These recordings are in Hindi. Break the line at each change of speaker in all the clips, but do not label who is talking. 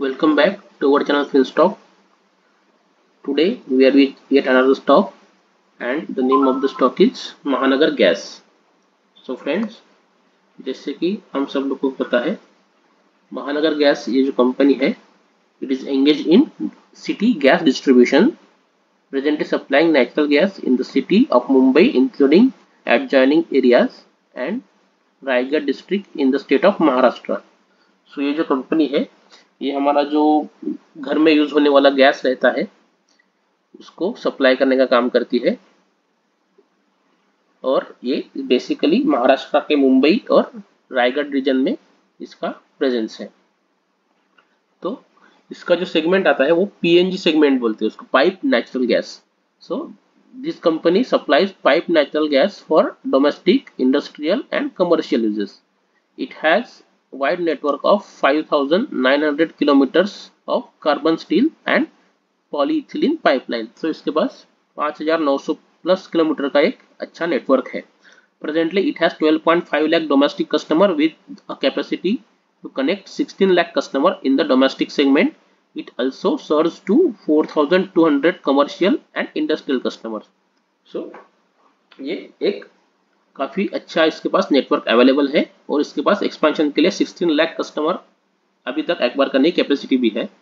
Welcome back to our channel Finstock. Today we are with yet another stock and the name of the stock is Mahanagar Gas. So friends, जैसे कि हम सब लोग को पता है महानगर गैस ये जो कंपनी है it is engaged in city gas distribution, presently supplying natural gas in the city of Mumbai including adjoining areas and Raigad district in the state of Maharashtra. So ये जो कंपनी है ये हमारा जो घर में यूज होने वाला गैस रहता है उसको सप्लाई करने का काम करती है और ये बेसिकली महाराष्ट्र के मुंबई और रायगढ़ रीजन में इसका प्रेजेंस है। तो इसका जो सेगमेंट आता है वो पीएनजी सेगमेंट बोलते हैं उसको, pipe natural gas. So this company supplies pipe natural gas for domestic, industrial and commercial uses. It has wide network of 5,900 kilometers of carbon steel and polyethylene pipeline। तो इसके पास 5,900 प्लस किलोमीटर का एक अच्छा नेटवर्क है। Presently it has 12.5 lakh domestic customer with a capacity to connect 16 lakh customer in the domestic segment. It also serves to 4,200 commercial and industrial customers. So ये एक काफ़ी अच्छा इसके पास नेटवर्क अवेलेबल है और इसके पास एक्सपेंशन के लिए 16 लाख कस्टमर अभी तक एक्वायर करने की कैपेसिटी भी है।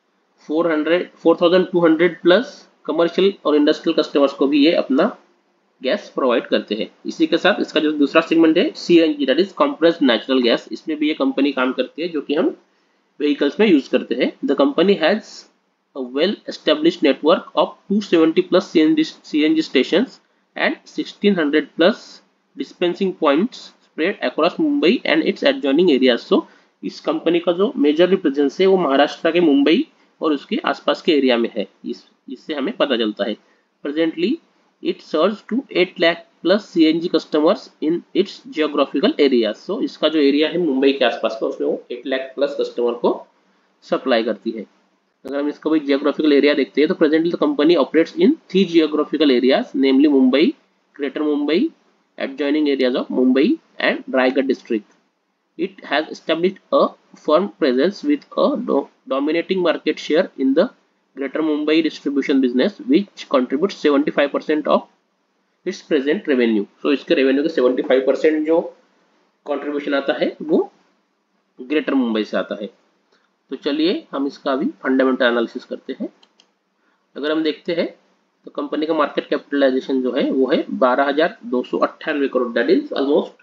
4,200 प्लस कमर्शियल और इंडस्ट्रियल कस्टमर्स को भी ये अपना गैस प्रोवाइड करते हैं। इसी के साथ इसका जो दूसरा सेगमेंट है CNG, that is compressed natural gas, इसमें भी ये कंपनी काम करती है जो कि हम व्हीकल्स में यूज करते हैं। The company has a well established network of 270 plus CNG stations and 1600 plus dispensing points spread across Mumbai and its adjoining areas। So इस कंपनी का जो मेजरली प्रेजेंस है वो महाराष्ट्र के मुंबई और उसके आसपास के एरिया में है। इससे हमें पता चलता है। Presently it serves to 8 lakh plus CNG customers in its geographical area. So इसका जो एरिया है मुंबई के आसपास का उसमें वो 8 लाख प्लस कस्टमर को सप्लाई करती है। अगर हम इसका भी जियोग्राफिकल एरिया देखते हैं तो presently the company operates in 3 geographical areas, namely Mumbai, Greater Mumbai, adjoining areas of Mumbai and Raigad district. It has established a firm presence with a dominating market share in the Greater Mumbai distribution business, which contributes 75% of its present revenue. So इसके revenue के 75% जो contribution आता है वो ग्रेटर मुंबई से आता है। तो चलिए हम इसका अभी फंडामेंटल एनालिसिस करते हैं। अगर हम देखते हैं तो कंपनी का मार्केट कैपिटलाइजेशन जो है वो है 12,298 crore, that is almost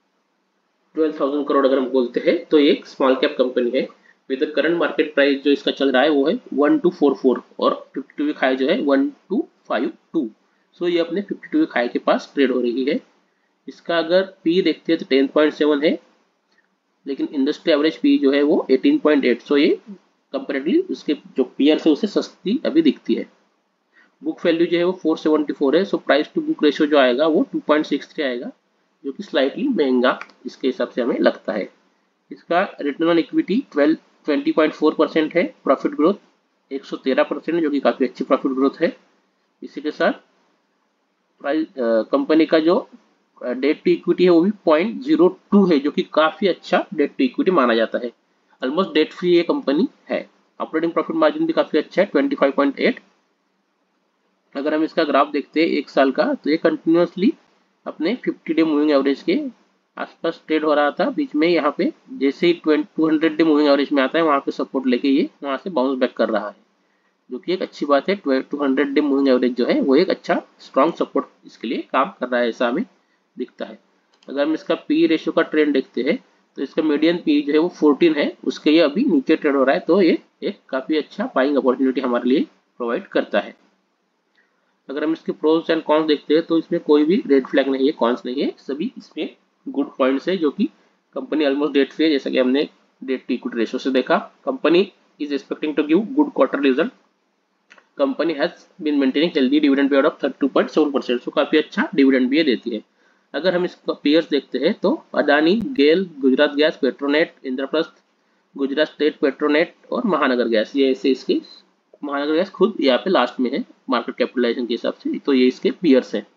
12,000 crore. अगर हम बोलते हैं तो ये एक स्मॉल कैप कंपनी है। With the current market price जो इसका चल रहा है वो है 1244 और 52 वीक हाई जो है 1252। सो ये अपने 52 वीक हाई के पास ट्रेड हो रही है। इसका अगर पी देखते हैं तो 10.7 है, लेकिन इंडस्ट्री एवरेज पी जो है वो 18.8। सो ये कंपेरेटिवली उसके जो पीयर है उसे सस्ती अभी दिखती है। बुक वैल्यू जो है वो 474 है। So price to book ratio जो आएगा वो 2.63 आएगा, जो कि स्लाइटली महंगा इसके हिसाब से हमें लगता है। इसका रिटर्न ऑन इक्विटी 20.4% है। प्रॉफिट ग्रोथ 113% है, जो कि काफ़ी अच्छी प्रॉफिट ग्रोथ है। इसी के साथ प्राइस कंपनी का जो डेट टू इक्विटी है वो भी 0.02 है, जो कि काफ़ी अच्छा डेट टू इक्विटी माना जाता है। ऑलमोस्ट डेट फ्री ये कंपनी है। ऑपरेटिंग प्रॉफिट मार्जिन भी काफ़ी अच्छा है 25.8। अगर हम इसका ग्राफ देखते हैं एक साल का तो ये कंटिन्यूसली अपने 50 डे मूविंग एवरेज के आसपास ट्रेड हो रहा था। बीच में यहाँ पे जैसे ही 200 डे मूविंग एवरेज में आता है वहाँ पे सपोर्ट लेके ये वहाँ से बाउंस बैक कर रहा है, जो कि एक अच्छी बात है। 200 डे मूविंग एवरेज जो है वो एक अच्छा स्ट्रॉन्ग सपोर्ट इसके लिए काम कर रहा है, ऐसा हमें दिखता है। अगर हम इसका पी रेशियो का ट्रेंड देखते हैं तो इसका मीडियन पी जो है वो 14 है, उसके ये अभी नीचे ट्रेड हो रहा है। तो ये एक काफ़ी अच्छा बाइंग अपॉर्चुनिटी हमारे लिए प्रोवाइड करता है। अगर हम इसके प्रोज एंड कॉन्स देखते हैं तो इसमें कोई भी रेड फ्लैग नहीं है, कॉन्स नहीं है, सभी इसमें गुड पॉइंट्स है, जो कि कंपनी ऑलमोस्ट डेट फ्री है, जैसा कि हमने डेट टू इक्विटी रेशियो से देखा। Company is expecting to give good quarter result. Company has been maintaining healthy dividend paid of 32.7%। So काफी अच्छा डिविडेंड भी ये देती है। अगर हम इसका पेयर्स देखते हैं तो अदानी, गेल, गुजरात गैस, पेट्रोनेट, इंद्रप्रस्थ, गुजरात स्टेट पेट्रोनेट और महानगर गैस, ये ऐसे इसके महानगर गैस खुद यहाँ पे लास्ट में है मार्केट कैपिटलाइजेशन के हिसाब से, तो ये इसके पीयर्स हैं।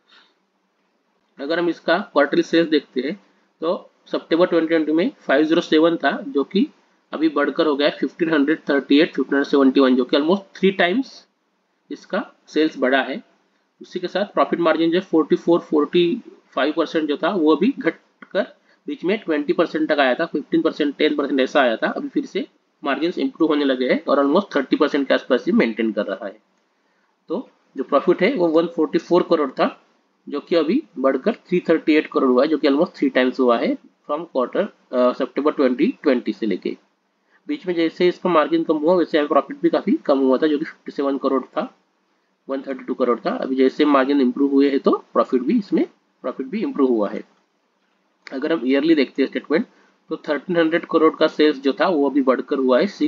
अगर हम इसका क्वार्टरली सेल्स देखते हैं तो सितंबर 2020 में 507 था, जो कि अभी बढ़कर हो गया है 1538 1571, जो कि ऑलमोस्ट 3 टाइम्स इसका सेल्स बढ़ा है। उसी के साथ प्रॉफिट मार्जिन जो 44-45% जो था वो अभी घटकर बीच में 20% तक आया था, 15% 10% ऐसा आया था। अभी फिर से मार्जिन इंप्रूव होने लगे हैं और ऑलमोस्ट 30% के आसपास ही मेंटेन कर रहा है। तो जो प्रॉफिट है वो 144 करोड़ था, जो कि अभी बढ़कर 338 करोड़ हुआ है, जो कि ऑलमोस्ट 3 टाइम्स हुआ है फ्रॉम क्वार्टर सितंबर 2020 से लेके। बीच में जैसे इसका मार्जिन कम हुआ वैसे प्रॉफिट भी काफ़ी कम हुआ था, जो कि 57 करोड़ था, 132 करोड़ था। अभी जैसे मार्जिन इंप्रूव हुए हैं तो प्रॉफिट भी इंप्रूव हुआ है। अगर हम ईयरली देखते हैं स्टेटमेंट, तो 1300 करोड़ का सेल्स जो था वो अभी बढ़कर हुआ है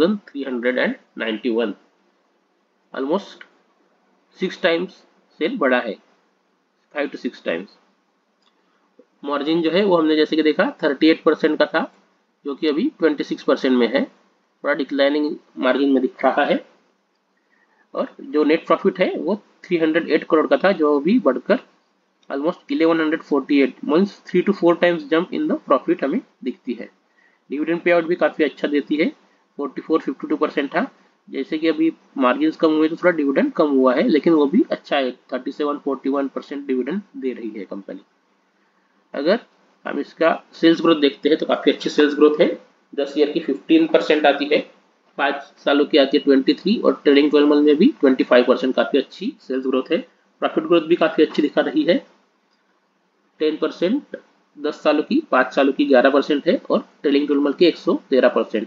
6391, ऑलमोस्ट 6 टाइम्स सेल बढ़ा है, 5 to 6 टाइम्स। मार्जिन जो है वो हमने जैसे कि देखा 38% का था, जो कि अभी 26% में है, थोड़ा डिक्लाइनिंग मार्जिन में दिख रहा है। और जो नेट प्रॉफिट है वो 308 करोड़ का था, जो अभी बढ़कर almost 1148, means 3 to 4 times jump in the profit हमें दिखती है। डिविडेंड पे आउट भी काफ़ी अच्छा देती है, 44-52% था। जैसे कि अभी मार्जिन कम हुए तो थोड़ा डिविडेंड कम हुआ है, लेकिन वो भी अच्छा है, 37-41% डिविडेंड दे रही है कंपनी। अगर हम इसका सेल्स ग्रोथ देखते हैं तो काफ़ी अच्छी सेल्स ग्रोथ है। 10 ईयर की 15% आती है, 5 सालों की आती है 23, और ट्रेडिंग 12 मंथ में भी 25%, काफ़ी अच्छी सेल्स ग्रोथ है। प्रॉफिट ग्रोथ भी काफ़ी अच्छी दिखा रही है, 10%, 10 सालों की, 5 सालों की 11% है, और ट्रेलिंग 12 मंथ की 113%।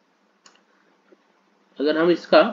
अगर हम इसका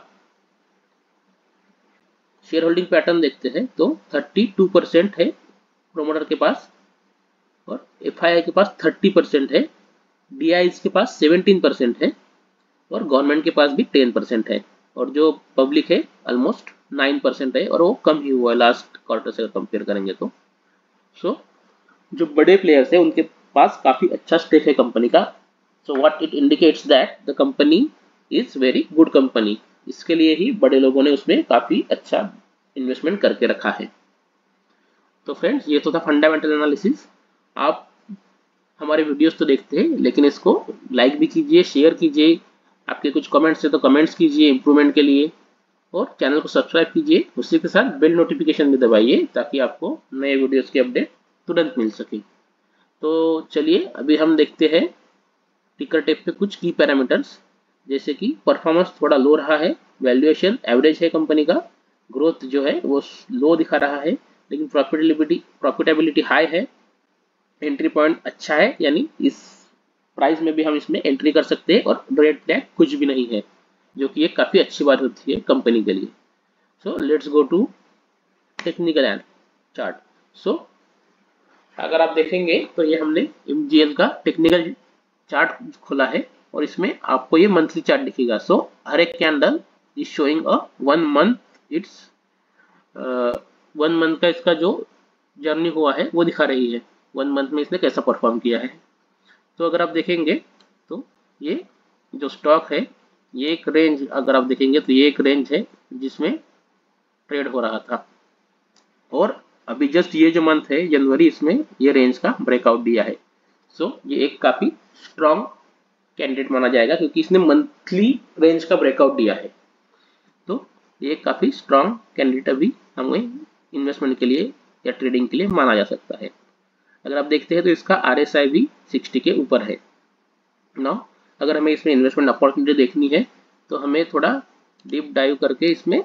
शेयर होल्डिंग पैटर्न देखते हैं तो 32% है प्रोमोटर के पास, और एफआईआई के पास 30% है, डीआईज के पास 17% है, और गवर्नमेंट के पास भी 10% है, और जो पब्लिक है ऑलमोस्ट 9% है, और वो कम ही हुआ है लास्ट क्वार्टर से कंपेयर करेंगे तो। सो जो बड़े प्लेयर्स है उनके पास काफ़ी अच्छा स्टेक है कंपनी का। So what it indicates that the company is very good company. इसके लिए ही बड़े लोगों ने उसमें काफ़ी अच्छा इन्वेस्टमेंट करके रखा है। तो फ्रेंड्स, ये तो था फंडामेंटल एनालिसिस। आप हमारे वीडियोस तो देखते हैं, लेकिन इसको लाइक भी कीजिए, शेयर कीजिए, आपके कुछ कमेंट्स है तो कमेंट्स कीजिए इम्प्रूवमेंट के लिए, और चैनल को सब्सक्राइब कीजिए। उसी के साथ बेल नोटिफिकेशन भी दबाइए ताकि आपको नए वीडियोस की अपडेट तुरंत मिल सके। तो चलिए अभी हम देखते हैं टिकर टेप पे कुछ की पैरामीटर्स, जैसे कि परफॉर्मेंस थोड़ा लो रहा है, वैल्यूएशन एवरेज है कंपनी का, ग्रोथ जो है वो लो दिखा रहा है, लेकिन प्रॉफिटेबिलिटी हाई है, एंट्री पॉइंट अच्छा है, यानी इस प्राइस में भी हम इसमें एंट्री कर सकते हैं, और रेट टैग कुछ भी नहीं है, जो कि एक काफ़ी अच्छी बात होती है कंपनी के लिए। So let's go to technical and chart. So अगर आप देखेंगे तो ये हमने एमजीएल का टेक्निकल चार्ट खोला है, और इसमें आपको ये मंथली चार्ट दिखेगा। सो हर एक candle is showing a 1 month, it's 1 month का इसका जो जर्नी हुआ है वो दिखा रही है, 1 मंथ में इसने कैसा परफॉर्म किया है। तो अगर आप देखेंगे तो ये जो स्टॉक है, ये एक रेंज, अगर आप देखेंगे तो ये एक रेंज है जिसमें ट्रेड हो रहा था, और अभी जस्ट ये जो मंथ है जनवरी, इसमें ये रेंज का ब्रेकआउट दिया है। सो ये एक काफ़ी स्ट्रॉन्ग कैंडिडेट माना जाएगा, क्योंकि इसने मंथली रेंज का ब्रेकआउट दिया है। तो ये काफ़ी स्ट्रॉन्ग कैंडिडेट अभी हमें इन्वेस्टमेंट के लिए या ट्रेडिंग के लिए माना जा सकता है। अगर आप देखते हैं तो इसका RSI भी 60 के ऊपर है। नाउ अगर हमें इसमें इन्वेस्टमेंट अपॉर्चुनिटी देखनी है तो हमें थोड़ा डीप डाइव करके इसमें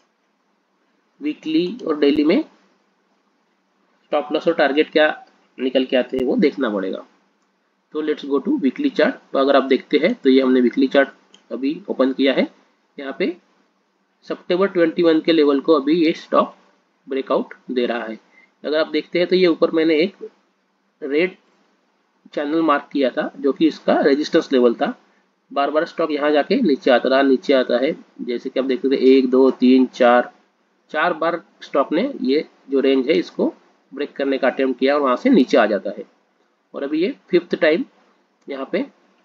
वीकली और डेली में स्टॉप लॉस और टारगेट क्या निकल के आते हैं वो देखना पड़ेगा। तो let's go to weekly chart. तो अगर आप देखते हैं तो ये हमने वीकली चार्ट अभी ओपन किया है। यहाँ पे सितंबर 21 के लेवल को अभी ये स्टॉक ब्रेकआउट दे रहा है। अगर आप देखते हैं तो ये ऊपर मैंने एक रेड चैनल मार्क किया था, जो कि इसका रेजिस्टेंस लेवल था। बार बार स्टॉक यहाँ जाके नीचे आता रहा, नीचे आता है, जैसे कि आप देखते थे 1 2 3 4 बार स्टॉक ने ये जो रेंज है इसको ब्रेक करने का अटेम्प्ट किया, और वहाँ से नीचे आ जाता है। और अभी ये 5th टाइम यहाँ पे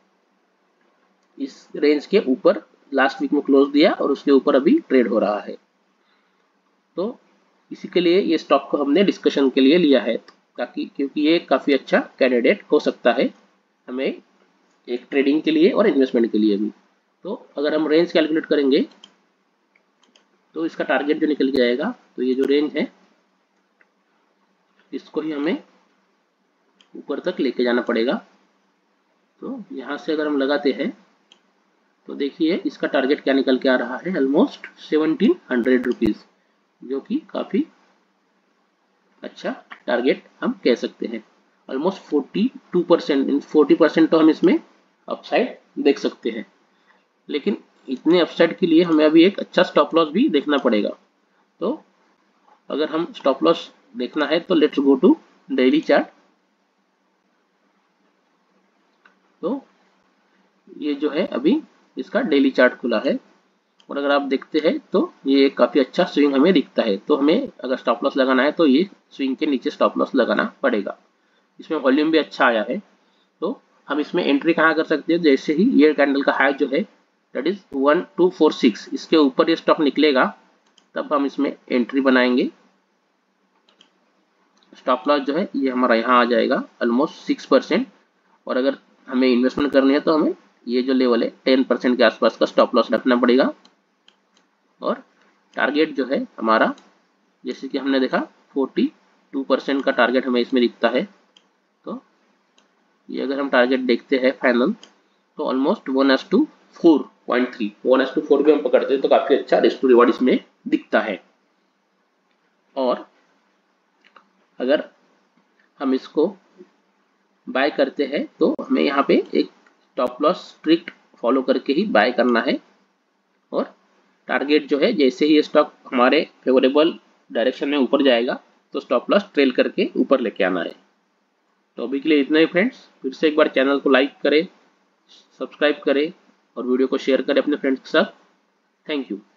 इस रेंज के ऊपर लास्ट वीक में क्लोज दिया, और उसके ऊपर अभी ट्रेड हो रहा है। तो इसी के लिए ये स्टॉक को हमने डिस्कशन के लिए लिया है, ताकि क्योंकि ये काफ़ी अच्छा कैंडिडेट हो सकता है हमें एक ट्रेडिंग के लिए और इन्वेस्टमेंट के लिए भी। तो अगर हम रेंज कैलकुलेट करेंगे तो इसका टारगेट जो निकल के जाएगा, तो ये जो रेंज है इसको ही हमें ऊपर तक लेके जाना पड़ेगा। तो यहाँ से अगर हम लगाते हैं तो देखिए इसका टारगेट क्या निकल के आ रहा है, ऑलमोस्ट 1700 रुपीज़, जो कि काफ़ी अच्छा टारगेट हम कह सकते हैं। ऑलमोस्ट 42%, 40% तो हम इसमें अपसाइड देख सकते हैं। लेकिन इतने अपसाइड के लिए हमें अभी एक अच्छा स्टॉप लॉस भी देखना पड़ेगा। तो अगर हम स्टॉप लॉस देखना है तो let's go to daily chart. तो ये जो है अभी इसका डेली चार्ट खुला है, और अगर आप देखते हैं तो ये काफ़ी अच्छा स्विंग हमें दिखता है। तो हमें अगर स्टॉप लॉस लगाना है तो ये स्विंग के नीचे स्टॉप लॉस लगाना पड़ेगा। इसमें वॉल्यूम भी अच्छा आया है, तो हम इसमें एंट्री कहाँ कर सकते हैं, जैसे ही ये कैंडल का हाई जो है दैट इज 1246, इसके ऊपर ये स्टॉक निकलेगा तब हम इसमें एंट्री बनाएंगे। स्टॉप लॉस जो है ये हमारा यहाँ आ जाएगा ऑलमोस्ट 6%, और अगर हमें इन्वेस्टमेंट करनी है तो हमें ये जो लेवल है 10% के आसपास का स्टॉप लॉस रखना पड़ेगा। और टारगेट जो है हमारा, जैसे कि हमने देखा 42% का टारगेट हमें इसमें दिखता है। तो ये अगर हम टारगेट देखते हैं फाइनल तो ऑलमोस्ट 1:4.3, 1:4 भी हम पकड़ते हैं तो काफ़ी अच्छा रिस्क टू रिवॉर्ड इसमें दिखता है। और अगर हम इसको बाय करते हैं तो हमें यहाँ पे एक स्टॉप लॉस स्ट्रिक्ट फॉलो करके ही बाय करना है, और टारगेट जो है जैसे ही ये स्टॉक हमारे फेवरेबल डायरेक्शन में ऊपर जाएगा तो स्टॉप लॉस ट्रेल करके ऊपर लेके आना है। तो अभी के लिए इतना ही फ्रेंड्स। फिर से एक बार चैनल को लाइक करें, सब्सक्राइब करें और वीडियो को शेयर करें अपने फ्रेंड्स के साथ। Thank you.